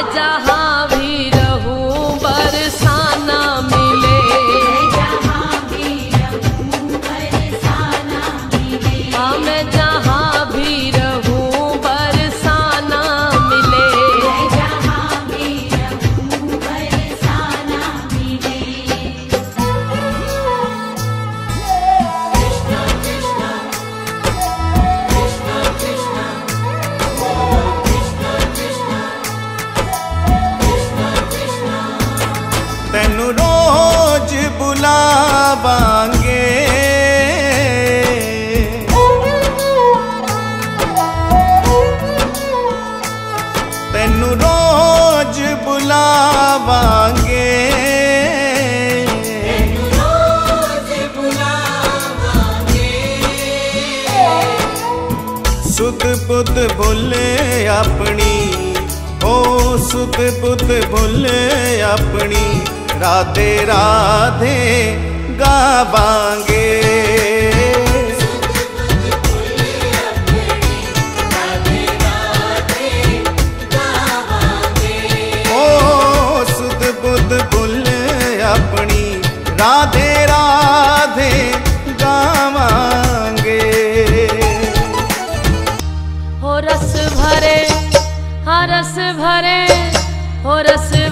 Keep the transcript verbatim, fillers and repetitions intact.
जहाँ भी रहूं बरसाना मिले, जहाँ भी रहूं बरसाना मिले, हाँ मैं जहाँ भी रहूं बरसाना मिले, जहाँ भी रहूं बरसाना मिले। कृष्णा कृष्णा कृष्णा कृष्णा कृष्णा कृष्णा कृष्णा कृष्णा। तेनू रोज बुलावांगे, तेनू रोज बुलावांगे, रोज बुलावांगे, सुध बुध भुले अपनी, ओ सुध बुध भुले अपनी, राधे राधे गावांगे। ओ सुध बुध भुले अपनी, राधे राधे गावांगे। हो रस भरे, हाँ रस भरे, हो रस